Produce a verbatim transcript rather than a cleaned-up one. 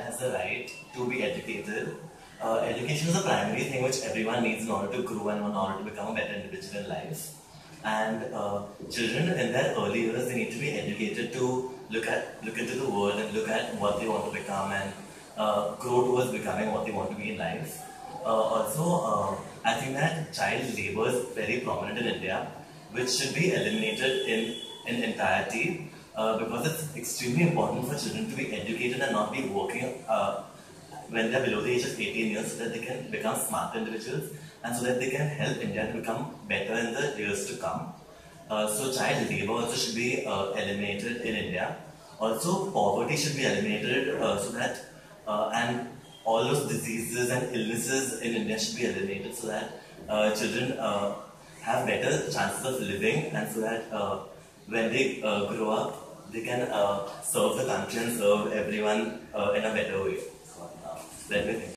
has the right to be educated. Uh, education is a primary thing which everyone needs in order to grow and in order to become a better individual in life. And uh, children in their early years, they need to be educated to look at look into the world and look at what they want to become and uh, grow towards becoming what they want to be in life. Uh, also, uh, I think that child labor is very prominent in India, which should be eliminated in in entirety uh, because it's extremely important for children to be educated and not be working uh, when they're below the age of eighteen years, so that they can become smart individuals and so that they can help India to become better in the years to come. Uh, so child labor also should be uh, eliminated in India. Also, poverty should be eliminated uh, so that uh, and all those diseases and illnesses in India should be eliminated so that uh, children uh, have better chances of living, and so that uh, when they uh, grow up, they can uh, serve the country and serve everyone uh, in a better way. So, uh, let me think.